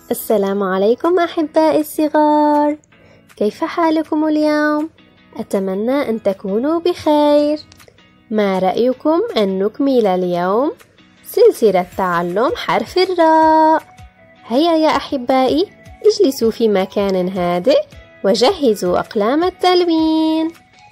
السلام عليكم أحبائي الصغار، كيف حالكم اليوم؟ أتمنى أن تكونوا بخير. ما رأيكم أن نكمل اليوم سلسلة تعلم حرف الراء؟ هيا يا أحبائي، اجلسوا في مكان هادئ وجهزوا أقلام التلوين.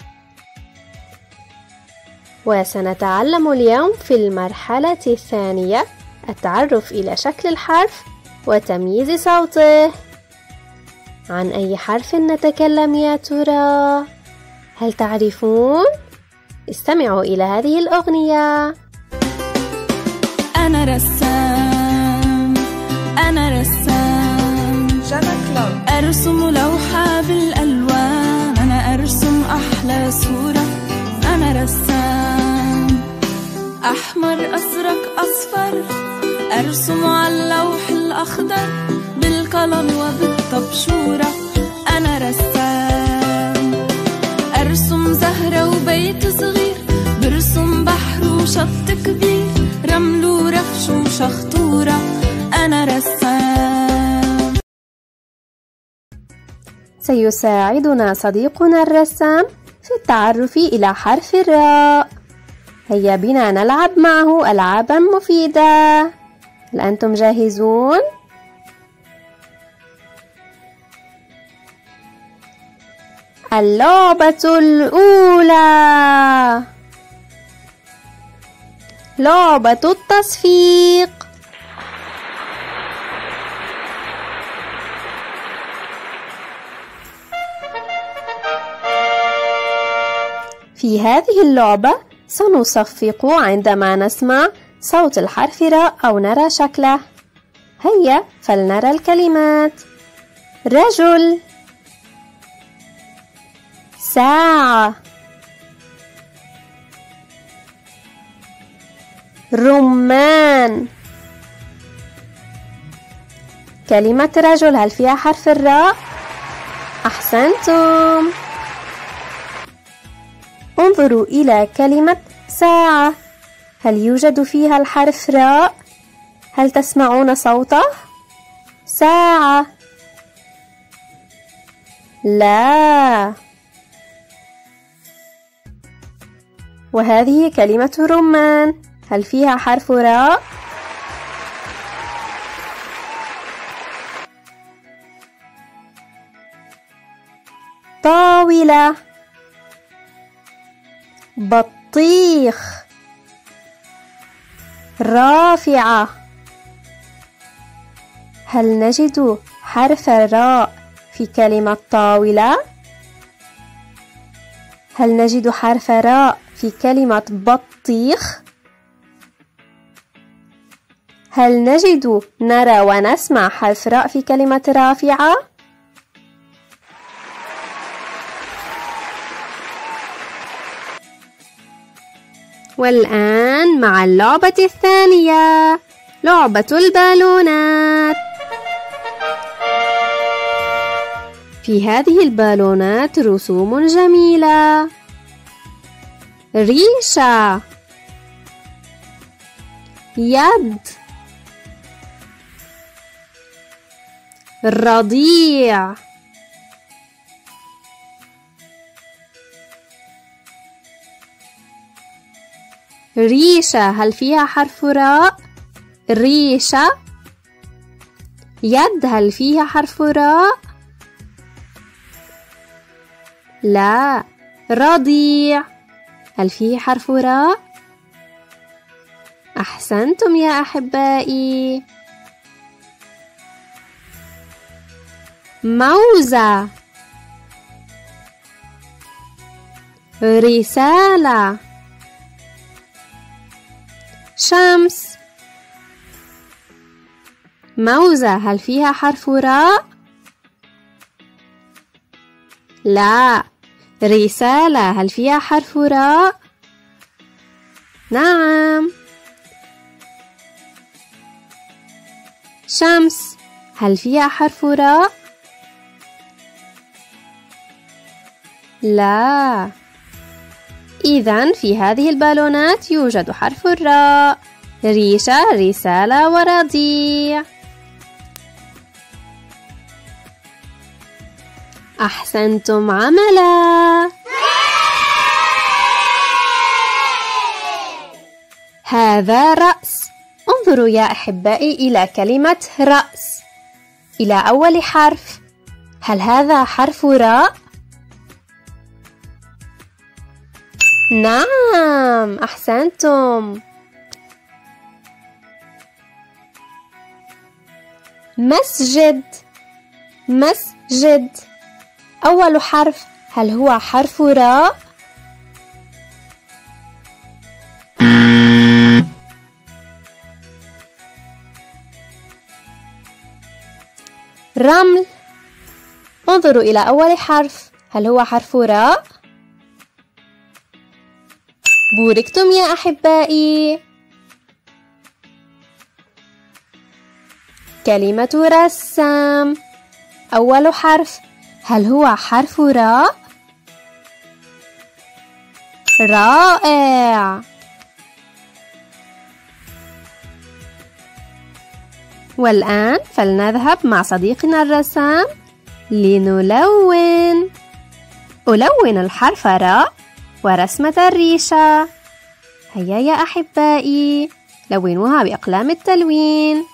وسنتعلم اليوم في المرحلة الثانية التعرف إلى شكل الحرف وتمييز صوته. عن أي حرف نتكلم يا ترى؟ هل تعرفون؟ استمعوا إلى هذه الأغنية. أنا رسام، أنا رسام، أرسم لوحة بالألوان، أنا أرسم أحلى صورة. أنا رسام، أحمر أزرق أصفر، أرسم على اللوح الأخضر بالقلم وبالطبشورة. أنا رسام، أرسم زهرة وبيت صغير، برسم بحر وشط كبير، رمل ورفش وشخطورة. أنا رسام. سيساعدنا صديقنا الرسام في التعرف إلى حرف الراء. هيا بنا نلعب معه ألعابا مفيدة. هل أنتم جاهزون؟ اللعبة الأولى لعبة التصفيق. في هذه اللعبة سنصفق عندما نسمع صوت الحرف راء أو نرى شكله. هيا فلنرى الكلمات: رجل، ساعة، رمان. كلمة رجل هل فيها حرف الراء؟ أحسنتم. انظروا إلى كلمة ساعة، هل يوجد فيها الحرف راء؟ هل تسمعون صوته؟ ساعة. لا. وهذه كلمة رمان، هل فيها حرف راء؟ طاولة، بطيخ، رافعة. هل نجد حرف الراء في كلمة طاولة؟ هل نجد حرف راء في كلمة بطيخ؟ هل نجد نرى ونسمع حرف راء في كلمة رافعة؟ والآن مع اللعبة الثانية، لعبة البالونات. في هذه البالونات رسوم جميلة: ريشة، يد، رضيع، ريشة هل فيها حرف راء؟ ريشة. يد هل فيها حرف راء؟ لا. رضيع هل فيه حرف راء؟ أحسنتم يا أحبائي. موزة، رسالة، شمس. موزة هل فيها حرف راء؟ لا. رسالة هل فيها حرف راء؟ نعم. شمس هل فيها حرف راء؟ لا. إذن في هذه البالونات يوجد حرف الراء: ريشة، رسالة، ورضيع. أحسنتم عملا. هذا رأس. انظروا يا أحبائي إلى كلمة رأس، إلى أول حرف. هل هذا حرف راء؟ نعم، أحسنتم. مسجد. مسجد، أول حرف، هل هو حرف راء؟ رمل. انظروا إلى أول حرف، هل هو حرف راء؟ بوركتم يا أحبائي. كلمة رسام، أول حرف، هل هو حرف راء؟ رائع. والآن فلنذهب مع صديقنا الرسام لنلون. ألون الحرف راء ورسمة الريشة. هيا يا أحبائي، لونوها بأقلام التلوين.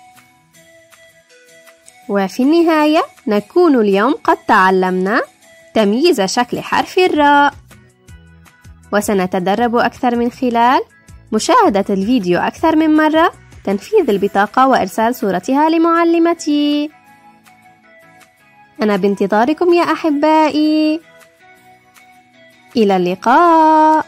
وفي النهاية نكون اليوم قد تعلمنا تمييز شكل حرف الراء، وسنتدرب أكثر من خلال مشاهدة الفيديو أكثر من مرة، تنفيذ البطاقة وإرسال صورتها لمعلمتي. أنا بانتظاركم يا أحبائي. إلى اللقاء.